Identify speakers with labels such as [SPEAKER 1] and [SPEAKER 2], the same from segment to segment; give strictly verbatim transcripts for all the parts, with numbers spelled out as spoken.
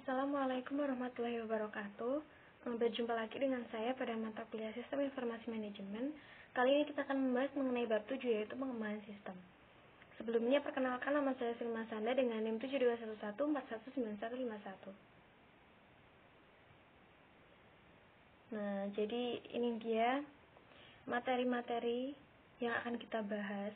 [SPEAKER 1] Assalamualaikum warahmatullahi wabarakatuh. Berjumpa lagi dengan saya pada mata kuliah Sistem Informasi Manajemen. Kali ini kita akan membahas mengenai bab tujuh, yaitu pengembangan sistem. Sebelumnya, perkenalkan, nama saya Silma Sanda dengan NIM tujuh dua satu satu empat satu sembilan satu lima satu. Nah, jadi ini dia materi-materi yang akan kita bahas.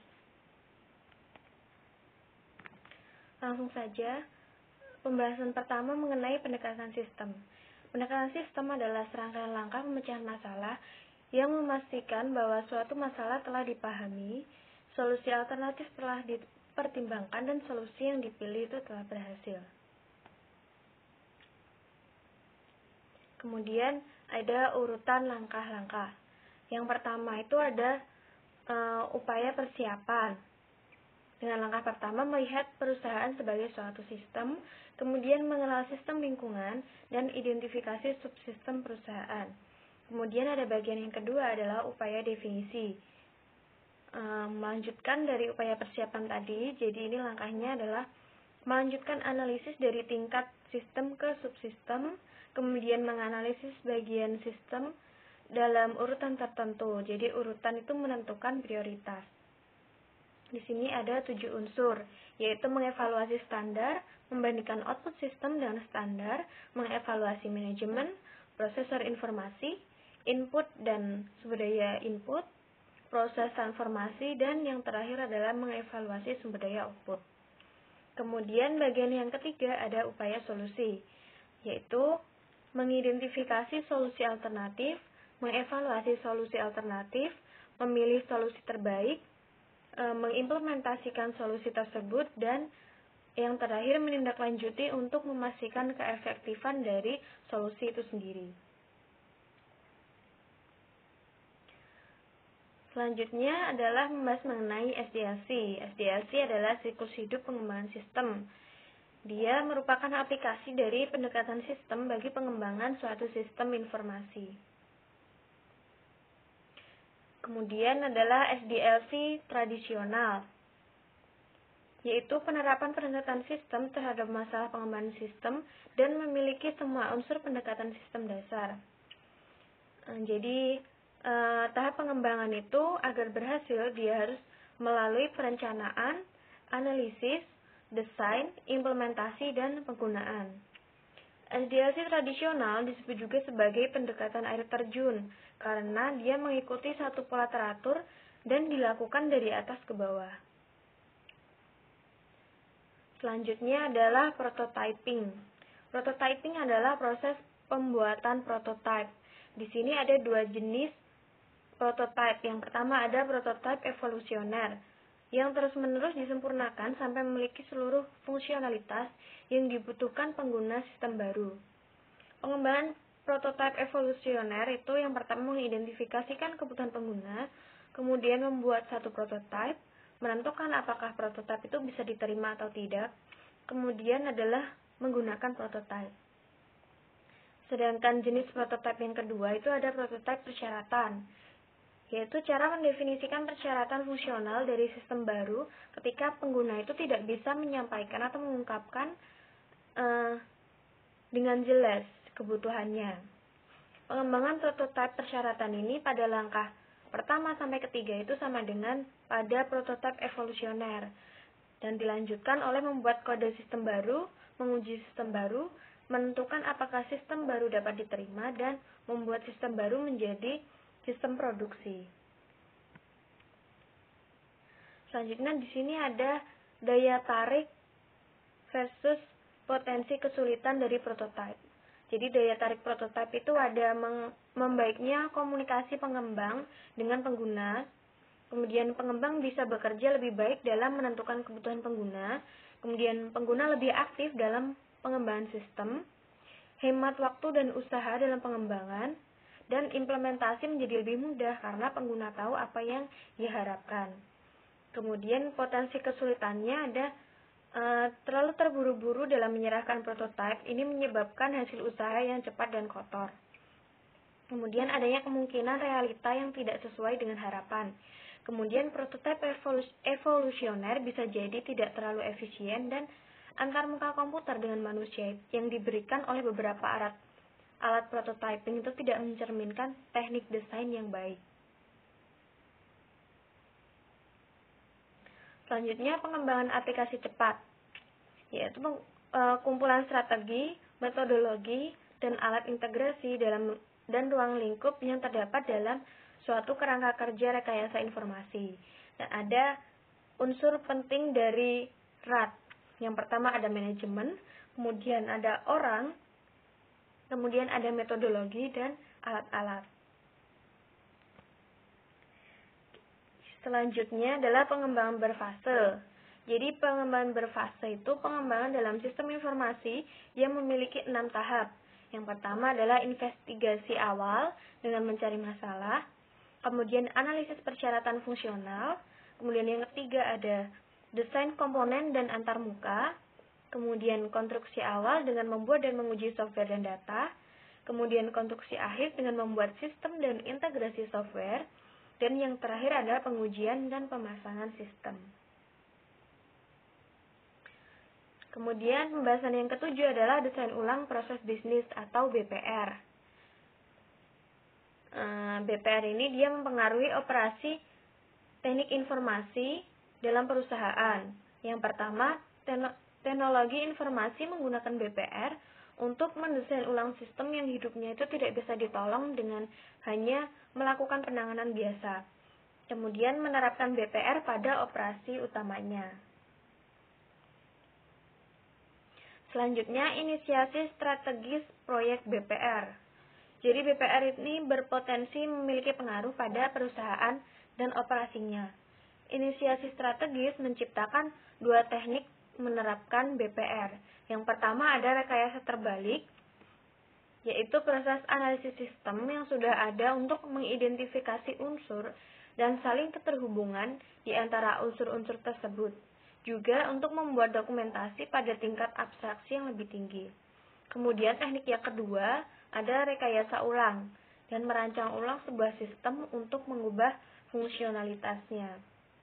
[SPEAKER 1] Langsung saja. Pembahasan pertama mengenai pendekatan sistem. Pendekatan sistem adalah serangkaian langkah pemecahan masalah yang memastikan bahwa suatu masalah telah dipahami, solusi alternatif telah dipertimbangkan, dan solusi yang dipilih itu telah berhasil. Kemudian ada urutan langkah-langkah. Yang pertama itu ada uh, upaya persiapan. Dengan langkah pertama melihat perusahaan sebagai suatu sistem, kemudian mengenal sistem lingkungan, dan identifikasi subsistem perusahaan. Kemudian ada bagian yang kedua adalah upaya definisi. E, melanjutkan dari upaya persiapan tadi, jadi ini langkahnya adalah melanjutkan analisis dari tingkat sistem ke subsistem, kemudian menganalisis bagian sistem dalam urutan tertentu. Jadi urutan itu menentukan prioritas. Di sini ada tujuh unsur, yaitu mengevaluasi standar, membandingkan output sistem dengan standar, mengevaluasi manajemen, prosesor informasi, input dan sumber daya input, proses transformasi, dan yang terakhir adalah mengevaluasi sumber daya output. Kemudian bagian yang ketiga ada upaya solusi, yaitu mengidentifikasi solusi alternatif, mengevaluasi solusi alternatif, memilih solusi terbaik, mengimplementasikan solusi tersebut, dan yang terakhir menindaklanjuti untuk memastikan keefektifan dari solusi itu sendiri. Selanjutnya adalah membahas mengenai S D L C. S D L C adalah siklus hidup pengembangan sistem. Dia merupakan aplikasi dari pendekatan sistem bagi pengembangan suatu sistem informasi. Kemudian adalah S D L C tradisional, yaitu penerapan pendekatan sistem terhadap masalah pengembangan sistem dan memiliki semua unsur pendekatan sistem dasar. Jadi, eh, tahap pengembangan itu agar berhasil, dia harus melalui perencanaan, analisis, desain, implementasi, dan penggunaan. S D L C tradisional disebut juga sebagai pendekatan air terjun karena dia mengikuti satu pola teratur dan dilakukan dari atas ke bawah. Selanjutnya adalah prototyping. Prototyping adalah proses pembuatan prototipe. Di sini ada dua jenis prototipe. Yang pertama ada prototipe evolusioner, yang terus-menerus disempurnakan sampai memiliki seluruh fungsionalitas yang dibutuhkan pengguna sistem baru. Pengembangan prototipe evolusioner itu yang pertama mengidentifikasikan kebutuhan pengguna, kemudian membuat satu prototipe, menentukan apakah prototipe itu bisa diterima atau tidak, kemudian adalah menggunakan prototipe. Sedangkan jenis prototipe yang kedua itu ada prototipe persyaratan, yaitu cara mendefinisikan persyaratan fungsional dari sistem baru ketika pengguna itu tidak bisa menyampaikan atau mengungkapkan uh, dengan jelas kebutuhannya. Pengembangan prototipe persyaratan ini pada langkah pertama sampai ketiga itu sama dengan pada prototipe evolusioner, dan dilanjutkan oleh membuat kode sistem baru, menguji sistem baru, menentukan apakah sistem baru dapat diterima, dan membuat sistem baru menjadi sistem produksi. Selanjutnya di sini ada daya tarik versus potensi kesulitan dari prototipe. Jadi daya tarik prototipe itu ada membaiknya komunikasi pengembang dengan pengguna, kemudian pengembang bisa bekerja lebih baik dalam menentukan kebutuhan pengguna, kemudian pengguna lebih aktif dalam pengembangan sistem, hemat waktu dan usaha dalam pengembangan, dan implementasi menjadi lebih mudah karena pengguna tahu apa yang diharapkan. Kemudian potensi kesulitannya ada Uh, terlalu terburu-buru dalam menyerahkan prototipe, ini menyebabkan hasil usaha yang cepat dan kotor. Kemudian adanya kemungkinan realita yang tidak sesuai dengan harapan. Kemudian prototipe evolusioner bisa jadi tidak terlalu efisien dan antarmuka komputer dengan manusia yang diberikan oleh beberapa alat alat prototyping itu tidak mencerminkan teknik desain yang baik. Selanjutnya, pengembangan aplikasi cepat, yaitu kumpulan strategi, metodologi, dan alat integrasi dalam dan ruang lingkup yang terdapat dalam suatu kerangka kerja rekayasa informasi. Dan ada unsur penting dari R A T. Yang pertama ada manajemen, kemudian ada orang, kemudian ada metodologi dan alat-alat. Selanjutnya adalah pengembangan berfase. Jadi pengembangan berfase itu pengembangan dalam sistem informasi yang memiliki enam tahap. Yang pertama adalah investigasi awal dengan mencari masalah, kemudian analisis persyaratan fungsional, kemudian yang ketiga ada desain komponen dan antarmuka, kemudian konstruksi awal dengan membuat dan menguji software dan data, kemudian konstruksi akhir dengan membuat sistem dan integrasi software, dan yang terakhir adalah pengujian dan pemasangan sistem. Kemudian pembahasan yang ketujuh adalah desain ulang proses bisnis atau B P R. B P R ini dia mempengaruhi operasi teknik informasi dalam perusahaan. Yang pertama, teknologi informasi menggunakan B P R untuk mendesain ulang sistem yang hidupnya itu tidak bisa ditolong dengan hanya melakukan penanganan biasa. Kemudian menerapkan B P R pada operasi utamanya. Selanjutnya, inisiasi strategis proyek B P R. Jadi B P R ini berpotensi memiliki pengaruh pada perusahaan dan operasinya. Inisiasi strategis menciptakan dua teknik menerapkan B P R. Yang pertama ada rekayasa terbalik, yaitu proses analisis sistem yang sudah ada untuk mengidentifikasi unsur dan saling keterhubungan di antara unsur-unsur tersebut. Juga untuk membuat dokumentasi pada tingkat abstraksi yang lebih tinggi. Kemudian teknik yang kedua ada rekayasa ulang dan merancang ulang sebuah sistem untuk mengubah fungsionalitasnya.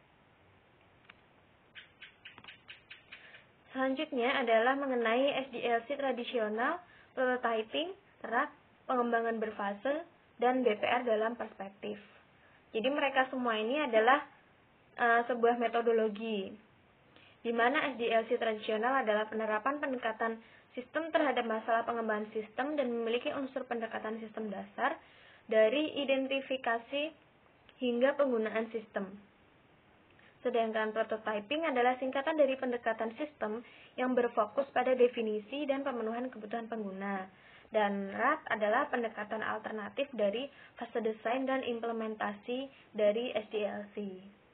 [SPEAKER 1] Selanjutnya adalah mengenai S D L C tradisional, prototyping, R A T, pengembangan berfase, dan B P R dalam perspektif. Jadi mereka semua ini adalah uh, sebuah metodologi di mana S D L C tradisional adalah penerapan pendekatan sistem terhadap masalah pengembangan sistem dan memiliki unsur pendekatan sistem dasar dari identifikasi hingga penggunaan sistem. Sedangkan prototyping adalah singkatan dari pendekatan sistem yang berfokus pada definisi dan pemenuhan kebutuhan pengguna. Dan R A T adalah pendekatan alternatif dari fase desain dan implementasi dari S D L C.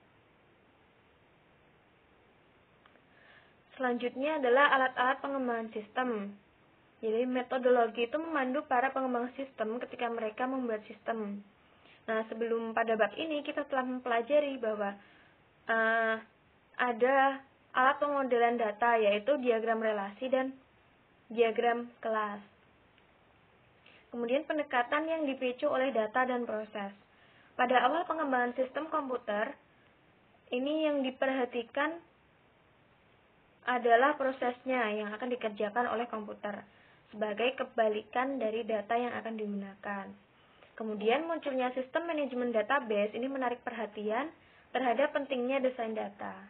[SPEAKER 1] Selanjutnya adalah alat-alat pengembangan sistem. Jadi metodologi itu memandu para pengembang sistem ketika mereka membuat sistem. Nah, sebelum pada bab ini kita telah mempelajari bahwa uh, ada alat pemodelan data, yaitu diagram relasi dan diagram kelas. Kemudian pendekatan yang dipicu oleh data dan proses. Pada awal pengembangan sistem komputer, ini yang diperhatikan adalah prosesnya yang akan dikerjakan oleh komputer sebagai kebalikan dari data yang akan digunakan. Kemudian munculnya sistem manajemen database ini menarik perhatian terhadap pentingnya desain data.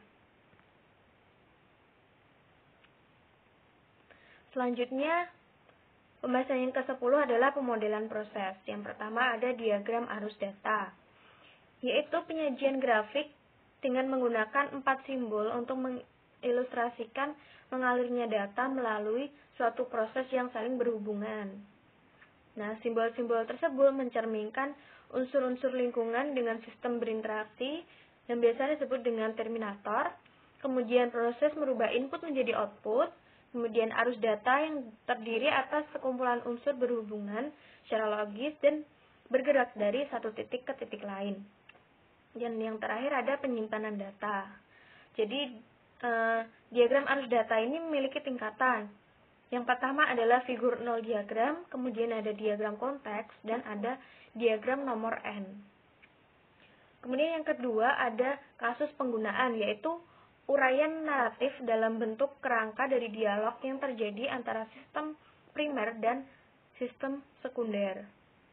[SPEAKER 1] Selanjutnya, pembahasan yang kesepuluh adalah pemodelan proses. Yang pertama ada diagram arus data, yaitu penyajian grafik dengan menggunakan empat simbol untuk ilustrasikan mengalirnya data melalui suatu proses yang saling berhubungan. Nah, simbol-simbol tersebut mencerminkan unsur-unsur lingkungan dengan sistem berinteraksi yang biasa disebut dengan terminator. Kemudian proses merubah input menjadi output. Kemudian arus data yang terdiri atas sekumpulan unsur berhubungan secara logis dan bergerak dari satu titik ke titik lain. Dan yang terakhir ada penyimpanan data. Jadi Uh, diagram arus data ini memiliki tingkatan. Yang pertama adalah figur nol diagram, kemudian ada diagram konteks, dan ada diagram nomor N. Kemudian yang kedua ada kasus penggunaan, yaitu uraian naratif dalam bentuk kerangka dari dialog yang terjadi antara sistem primer dan sistem sekunder.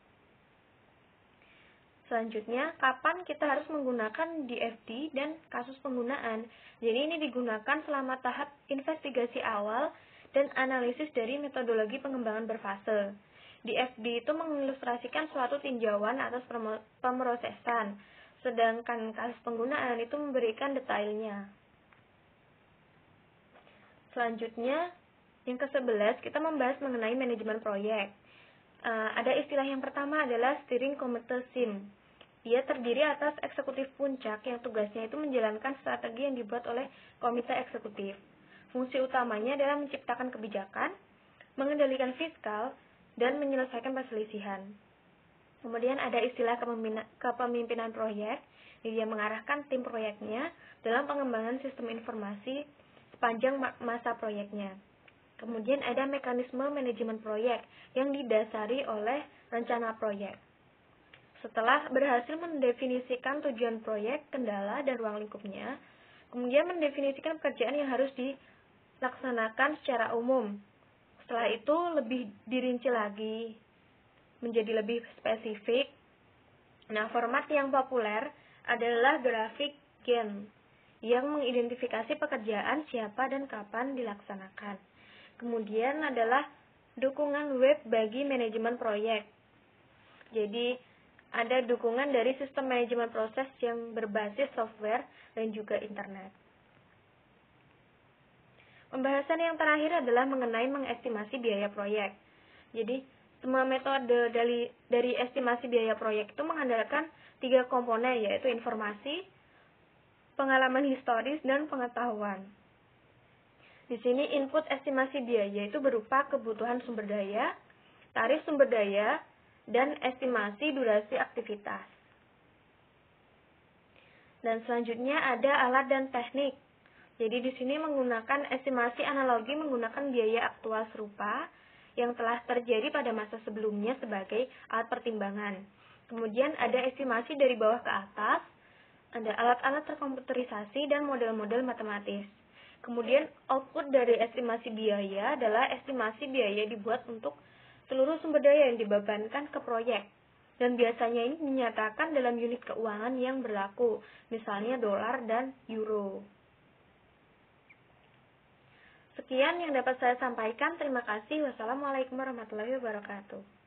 [SPEAKER 1] Selanjutnya, kapan kita harus menggunakan D F D dan kasus penggunaan. Jadi ini digunakan selama tahap investigasi awal dan analisis dari metodologi pengembangan berfase. D F D itu mengilustrasikan suatu tinjauan atas pemrosesan, sedangkan kasus penggunaan itu memberikan detailnya. Selanjutnya, yang kesebelas, kita membahas mengenai manajemen proyek. Uh, ada istilah yang pertama adalah steering committee S I M. Dia terdiri atas eksekutif puncak yang tugasnya itu menjalankan strategi yang dibuat oleh komite eksekutif. Fungsi utamanya adalah menciptakan kebijakan, mengendalikan fiskal, dan menyelesaikan perselisihan. Kemudian ada istilah kepemimpinan proyek, dia mengarahkan tim proyeknya dalam pengembangan sistem informasi sepanjang masa proyeknya. Kemudian ada mekanisme manajemen proyek yang didasari oleh rencana proyek. Setelah berhasil mendefinisikan tujuan proyek, kendala, dan ruang lingkupnya, kemudian mendefinisikan pekerjaan yang harus dilaksanakan secara umum. Setelah itu lebih dirinci lagi, menjadi lebih spesifik. Nah, format yang populer adalah grafik Gantt yang mengidentifikasi pekerjaan, siapa, dan kapan dilaksanakan. Kemudian adalah dukungan web bagi manajemen proyek. Jadi, ada dukungan dari sistem manajemen proses yang berbasis software dan juga internet. Pembahasan yang terakhir adalah mengenai mengestimasi biaya proyek. Jadi, semua metode dari, dari estimasi biaya proyek itu mengandalkan tiga komponen, yaitu informasi, pengalaman historis, dan pengetahuan. Di sini input estimasi biaya itu berupa kebutuhan sumber daya, tarif sumber daya, dan estimasi durasi aktivitas. Dan selanjutnya ada alat dan teknik. Jadi di sini menggunakan estimasi analogi menggunakan biaya aktual serupa yang telah terjadi pada masa sebelumnya sebagai alat pertimbangan. Kemudian ada estimasi dari bawah ke atas, ada alat-alat terkomputerisasi dan model-model matematis. Kemudian output dari estimasi biaya adalah estimasi biaya dibuat untuk seluruh sumber daya yang dibebankan ke proyek. Dan biasanya ini dinyatakan dalam unit keuangan yang berlaku, misalnya dolar dan euro. Sekian yang dapat saya sampaikan. Terima kasih. Wassalamualaikum warahmatullahi wabarakatuh.